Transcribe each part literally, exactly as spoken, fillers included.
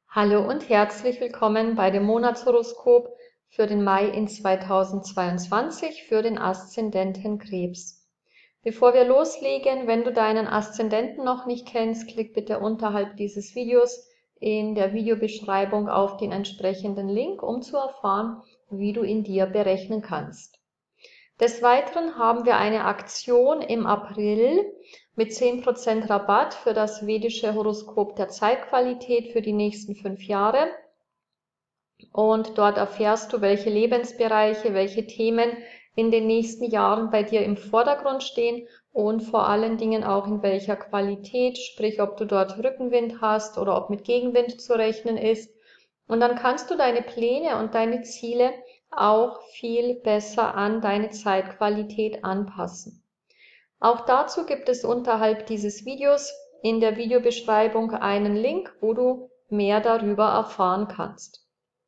Hallo und herzlich willkommen bei dem Monatshoroskop für den Mai in zweitausendzweiundzwanzig für den Aszendenten Krebs. Bevor wir loslegen, wenn du deinen Aszendenten noch nicht kennst, klick bitte unterhalb dieses Videos in der Videobeschreibung auf den entsprechenden Link, um zu erfahren, wie du ihn dir berechnen kannst. Des Weiteren haben wir eine Aktion im April mit zehn Prozent Rabatt für das vedische Horoskop der Zeitqualität für die nächsten fünf Jahre. Und dort erfährst du, welche Lebensbereiche, welche Themen in den nächsten Jahren bei dir im Vordergrund stehen und vor allen Dingen auch in welcher Qualität, sprich ob du dort Rückenwind hast oder ob mit Gegenwind zu rechnen ist. Und dann kannst du deine Pläne und deine Ziele auch viel besser an deine Zeitqualität anpassen. Auch dazu gibt es unterhalb dieses Videos in der Videobeschreibung einen Link, wo du mehr darüber erfahren kannst.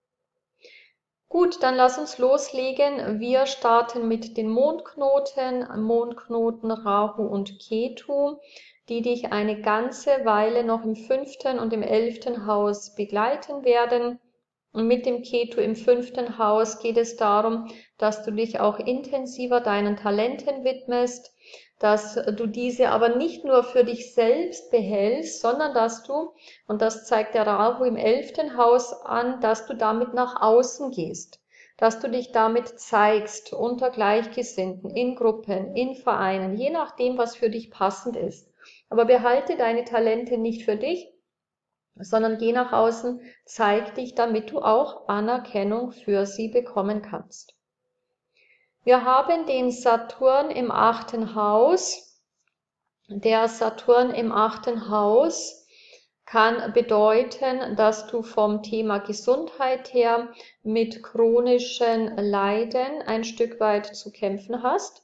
Gut, dann lass uns loslegen. Wir starten mit den Mondknoten, Mondknoten Rahu und Ketu, die dich eine ganze Weile noch im fünften und im elften Haus begleiten werden. Und mit dem Ketu im fünften Haus geht es darum, dass du dich auch intensiver deinen Talenten widmest, dass du diese aber nicht nur für dich selbst behältst, sondern dass du, und das zeigt der Rahu im elften Haus an, dass du damit nach außen gehst, dass du dich damit zeigst unter Gleichgesinnten, in Gruppen, in Vereinen, je nachdem, was für dich passend ist. Aber behalte deine Talente nicht für dich, sondern geh nach außen, zeig dich, damit du auch Anerkennung für sie bekommen kannst. Wir haben den Saturn im achten Haus. Der Saturn im achten Haus kann bedeuten, dass du vom Thema Gesundheit her mit chronischen Leiden ein Stück weit zu kämpfen hast.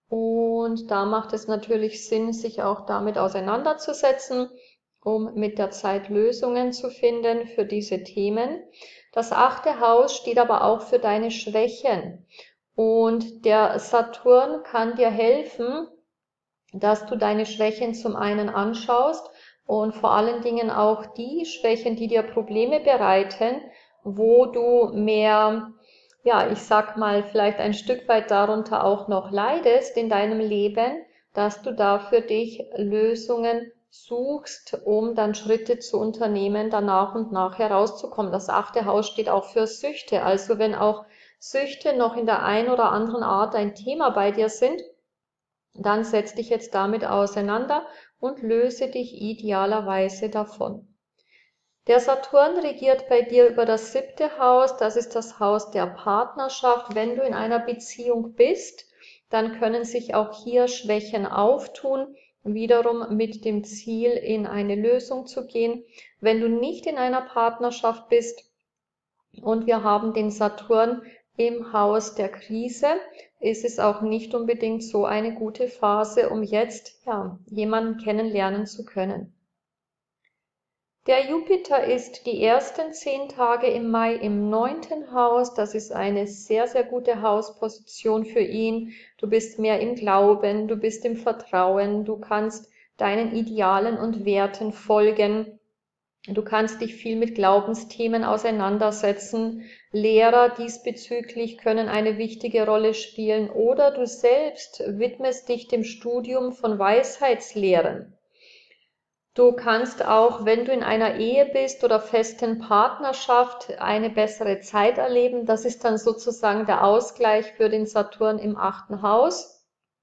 Und da macht es natürlich Sinn, sich auch damit auseinanderzusetzen, um mit der Zeit Lösungen zu finden für diese Themen. Das achte Haus steht aber auch für deine Schwächen. Und der Saturn kann dir helfen, dass du deine Schwächen zum einen anschaust und vor allen Dingen auch die Schwächen, die dir Probleme bereiten, wo du mehr, ja, ich sag mal, vielleicht ein Stück weit darunter auch noch leidest in deinem Leben, dass du da für dich Lösungen suchst, um dann Schritte zu unternehmen, da nach und nach herauszukommen. Das achte Haus steht auch für Süchte. Also wenn auch Süchte noch in der einen oder anderen Art ein Thema bei dir sind, dann setz dich jetzt damit auseinander und löse dich idealerweise davon. Der Saturn regiert bei dir über das siebte Haus, das ist das Haus der Partnerschaft. Wenn du in einer Beziehung bist, dann können sich auch hier Schwächen auftun, wiederum mit dem Ziel, in eine Lösung zu gehen. Wenn du nicht in einer Partnerschaft bist und wir haben den Saturn im Haus der Krise, ist es auch nicht unbedingt so eine gute Phase, um jetzt ja, jemanden kennenlernen zu können. Der Jupiter ist die ersten zehn Tage im Mai im neunten Haus. Das ist eine sehr, sehr gute Hausposition für ihn. Du bist mehr im Glauben, du bist im Vertrauen, du kannst deinen Idealen und Werten folgen. Du kannst dich viel mit Glaubensthemen auseinandersetzen. Lehrer diesbezüglich können eine wichtige Rolle spielen oder du selbst widmest dich dem Studium von Weisheitslehren. Du kannst auch, wenn du in einer Ehe bist oder festen Partnerschaft, eine bessere Zeit erleben. Das ist dann sozusagen der Ausgleich für den Saturn im achten Haus.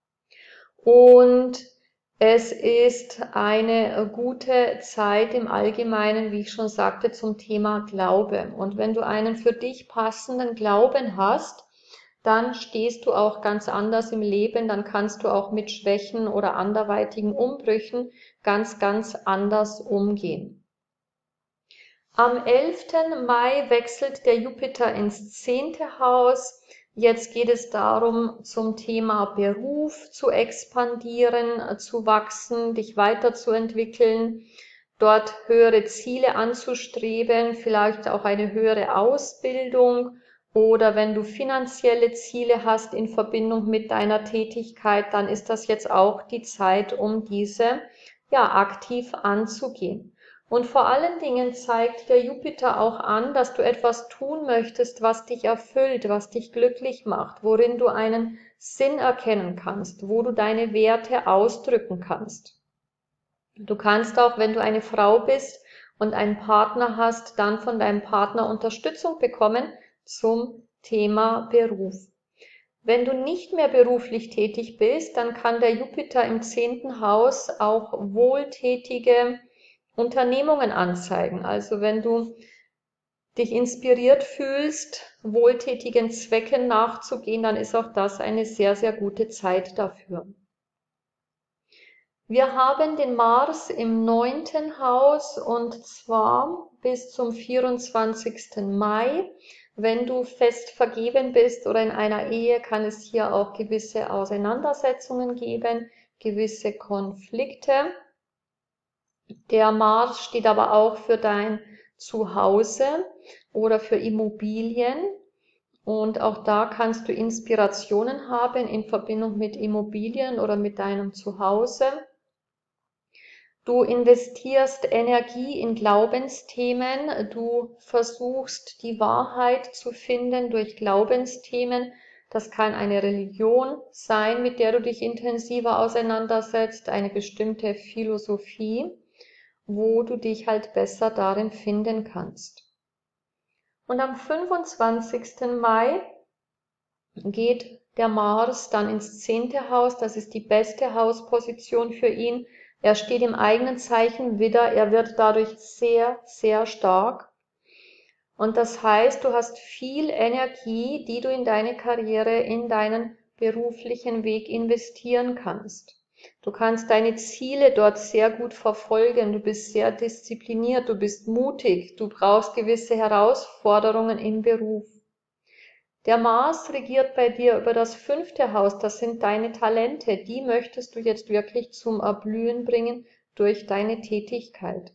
Und es ist eine gute Zeit im Allgemeinen, wie ich schon sagte, zum Thema Glaube. Und wenn du einen für dich passenden Glauben hast, dann stehst du auch ganz anders im Leben, dann kannst du auch mit Schwächen oder anderweitigen Umbrüchen ganz, ganz anders umgehen. Am elften Mai wechselt der Jupiter ins zehnte Haus. Jetzt geht es darum, zum Thema Beruf zu expandieren, zu wachsen, dich weiterzuentwickeln, dort höhere Ziele anzustreben, vielleicht auch eine höhere Ausbildung. Oder wenn du finanzielle Ziele hast in Verbindung mit deiner Tätigkeit, dann ist das jetzt auch die Zeit, um diese ja aktiv anzugehen. Und vor allen Dingen zeigt der Jupiter auch an, dass du etwas tun möchtest, was dich erfüllt, was dich glücklich macht, worin du einen Sinn erkennen kannst, wo du deine Werte ausdrücken kannst. Du kannst auch, wenn du eine Frau bist und einen Partner hast, dann von deinem Partner Unterstützung bekommen zum Thema Beruf. Wenn du nicht mehr beruflich tätig bist, dann kann der Jupiter im zehnten Haus auch wohltätige Unternehmungen anzeigen. Also wenn du dich inspiriert fühlst, wohltätigen Zwecken nachzugehen, dann ist auch das eine sehr, sehr gute Zeit dafür. Wir haben den Mars im neunten Haus und zwar bis zum vierundzwanzigsten Mai. Wenn du fest vergeben bist oder in einer Ehe, kann es hier auch gewisse Auseinandersetzungen geben, gewisse Konflikte. Der Mars steht aber auch für dein Zuhause oder für Immobilien. Und auch da kannst du Inspirationen haben in Verbindung mit Immobilien oder mit deinem Zuhause. Du investierst Energie in Glaubensthemen, du versuchst die Wahrheit zu finden durch Glaubensthemen. Das kann eine Religion sein, mit der du dich intensiver auseinandersetzt, eine bestimmte Philosophie, wo du dich halt besser darin finden kannst. Und am fünfundzwanzigsten Mai geht der Mars dann ins zehnte Haus, das ist die beste Hausposition für ihn. Er steht im eigenen Zeichen Widder, er wird dadurch sehr, sehr stark. Und das heißt, du hast viel Energie, die du in deine Karriere, in deinen beruflichen Weg investieren kannst. Du kannst deine Ziele dort sehr gut verfolgen, du bist sehr diszipliniert, du bist mutig, du brauchst gewisse Herausforderungen im Beruf. Der Mars regiert bei dir über das fünfte Haus, das sind deine Talente, die möchtest du jetzt wirklich zum Erblühen bringen durch deine Tätigkeit.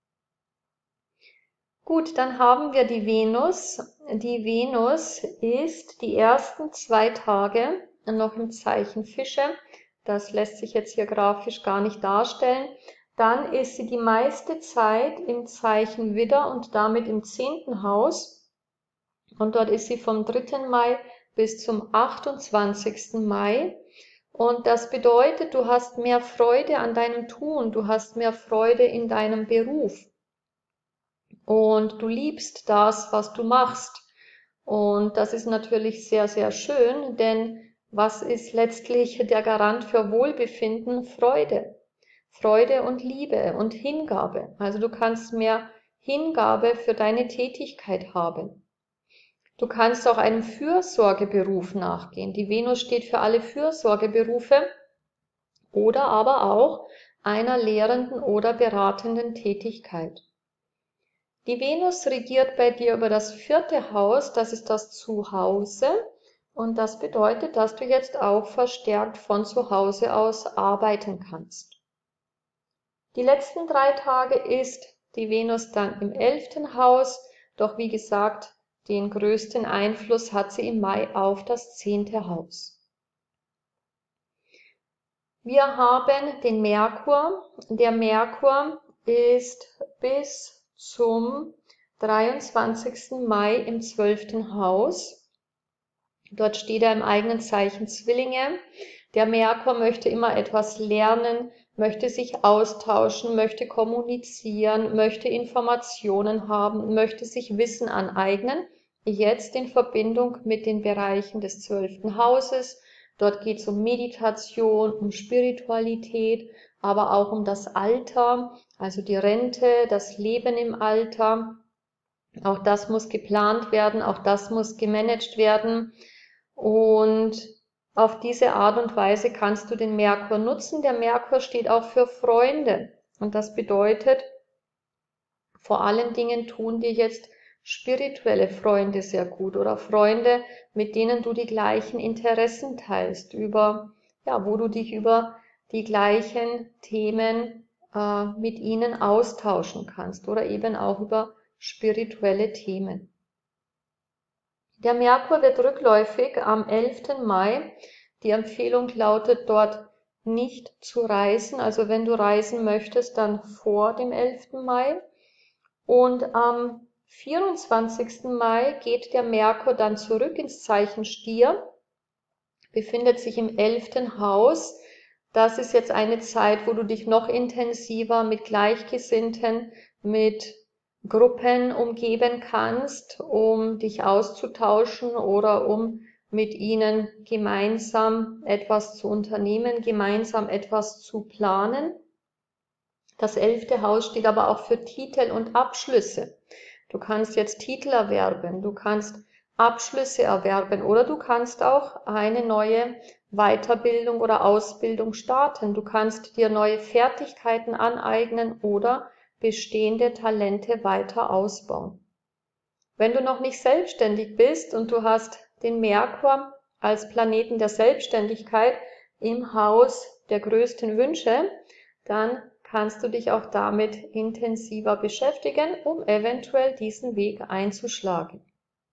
Gut, dann haben wir die Venus. Die Venus ist die ersten zwei Tage noch im Zeichen Fische. Das lässt sich jetzt hier grafisch gar nicht darstellen. Dann ist sie die meiste Zeit im Zeichen Widder und damit im zehnten Haus. Und dort ist sie vom dritten Mai bis zum achtundzwanzigsten Mai. Und das bedeutet, du hast mehr Freude an deinem Tun, du hast mehr Freude in deinem Beruf. Und du liebst das, was du machst. Und das ist natürlich sehr, sehr schön, denn was ist letztlich der Garant für Wohlbefinden? Freude. Freude und Liebe und Hingabe. Also du kannst mehr Hingabe für deine Tätigkeit haben. Du kannst auch einem Fürsorgeberuf nachgehen. Die Venus steht für alle Fürsorgeberufe oder aber auch einer lehrenden oder beratenden Tätigkeit. Die Venus regiert bei dir über das vierte Haus, das ist das Zuhause und das bedeutet, dass du jetzt auch verstärkt von zu Hause aus arbeiten kannst. Die letzten drei Tage ist die Venus dann im elften Haus, doch wie gesagt, den größten Einfluss hat sie im Mai auf das zehnte Haus. Wir haben den Merkur. Der Merkur ist bis zum dreiundzwanzigsten Mai im zwölften Haus. Dort steht er im eigenen Zeichen Zwillinge. Der Merkur möchte immer etwas lernen, möchte sich austauschen, möchte kommunizieren, möchte Informationen haben, möchte sich Wissen aneignen. Jetzt in Verbindung mit den Bereichen des zwölften Hauses. Dort geht es um Meditation, um Spiritualität, aber auch um das Alter, also die Rente, das Leben im Alter. Auch das muss geplant werden, auch das muss gemanagt werden. Und auf diese Art und Weise kannst du den Merkur nutzen. Der Merkur steht auch für Freunde. Und das bedeutet, vor allen Dingen tun dir jetzt spirituelle Freunde sehr gut oder Freunde, mit denen du die gleichen Interessen teilst, über, ja, wo du dich über die gleichen Themen äh, mit ihnen austauschen kannst oder eben auch über spirituelle Themen. Der Merkur wird rückläufig am elften Mai. Die Empfehlung lautet dort nicht zu reisen. Also wenn du reisen möchtest, dann vor dem elften Mai. Und am vierundzwanzigsten Mai geht der Merkur dann zurück ins Zeichen Stier, befindet sich im elften Haus. Das ist jetzt eine Zeit, wo du dich noch intensiver mit Gleichgesinnten, mit Gruppen umgeben kannst, um dich auszutauschen oder um mit ihnen gemeinsam etwas zu unternehmen, gemeinsam etwas zu planen. Das elfte Haus steht aber auch für Titel und Abschlüsse. Du kannst jetzt Titel erwerben, du kannst Abschlüsse erwerben oder du kannst auch eine neue Weiterbildung oder Ausbildung starten. Du kannst dir neue Fertigkeiten aneignen oder bestehende Talente weiter ausbauen. Wenn du noch nicht selbstständig bist und du hast den Merkur als Planeten der Selbstständigkeit im Haus der größten Wünsche, dann kannst du dich auch damit intensiver beschäftigen, um eventuell diesen Weg einzuschlagen.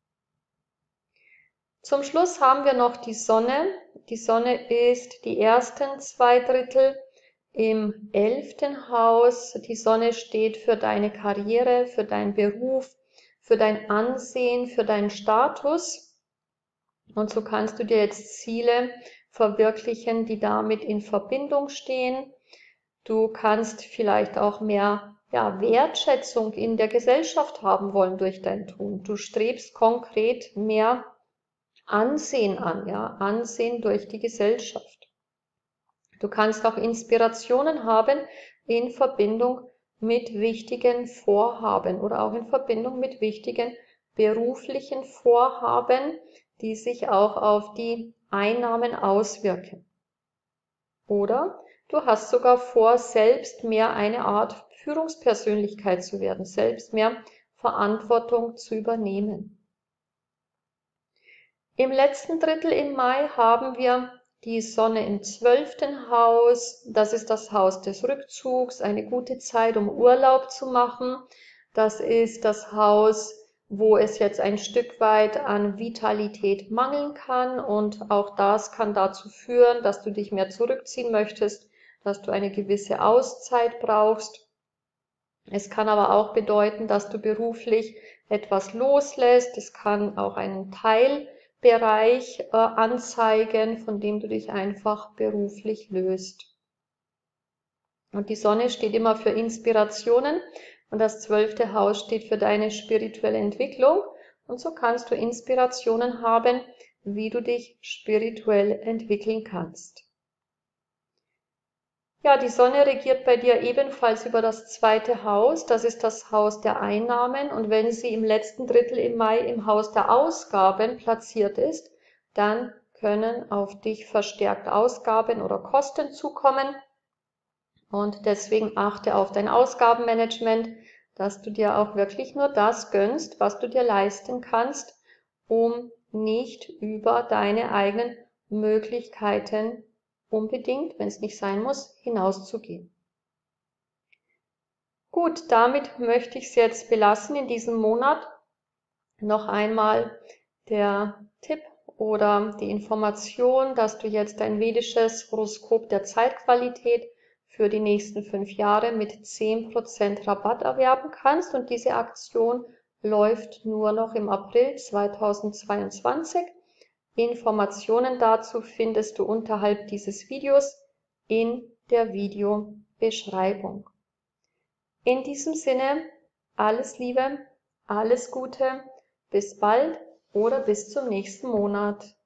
Zum Schluss haben wir noch die Sonne. Die Sonne ist die ersten zwei Drittel im elften Haus. Die Sonne steht für deine Karriere, für deinen Beruf, für dein Ansehen, für deinen Status. Und so kannst du dir jetzt Ziele verwirklichen, die damit in Verbindung stehen. Du kannst vielleicht auch mehr ja, Wertschätzung in der Gesellschaft haben wollen durch dein Tun. Du strebst konkret mehr Ansehen an, ja, Ansehen durch die Gesellschaft. Du kannst auch Inspirationen haben in Verbindung mit wichtigen Vorhaben oder auch in Verbindung mit wichtigen beruflichen Vorhaben, die sich auch auf die Einnahmen auswirken. Oder du hast sogar vor, selbst mehr eine Art Führungspersönlichkeit zu werden, selbst mehr Verantwortung zu übernehmen. Im letzten Drittel im Mai haben wir die Sonne im zwölften Haus. Das ist das Haus des Rückzugs, eine gute Zeit, um Urlaub zu machen. Das ist das Haus, wo es jetzt ein Stück weit an Vitalität mangeln kann. Und auch das kann dazu führen, dass du dich mehr zurückziehen möchtest, dass du eine gewisse Auszeit brauchst. Es kann aber auch bedeuten, dass du beruflich etwas loslässt. Es kann auch einen Teilbereich äh, anzeigen, von dem du dich einfach beruflich löst. Und die Sonne steht immer für Inspirationen und das zwölfte Haus steht für deine spirituelle Entwicklung. Und so kannst du Inspirationen haben, wie du dich spirituell entwickeln kannst. Ja, die Sonne regiert bei dir ebenfalls über das zweite Haus. Das ist das Haus der Einnahmen. Und wenn sie im letzten Drittel im Mai im Haus der Ausgaben platziert ist, dann können auf dich verstärkt Ausgaben oder Kosten zukommen. Und deswegen achte auf dein Ausgabenmanagement, dass du dir auch wirklich nur das gönnst, was du dir leisten kannst, um nicht über deine eigenen Möglichkeiten unbedingt, wenn es nicht sein muss, hinauszugehen. Gut, damit möchte ich es jetzt belassen in diesem Monat. Noch einmal der Tipp oder die Information, dass du jetzt ein vedisches Horoskop der Zeitqualität für die nächsten fünf Jahre mit zehn Prozent Rabatt erwerben kannst. Und diese Aktion läuft nur noch im April zweitausendzweiundzwanzig. Informationen dazu findest du unterhalb dieses Videos in der Videobeschreibung. In diesem Sinne, alles Liebe, alles Gute, bis bald oder bis zum nächsten Monat.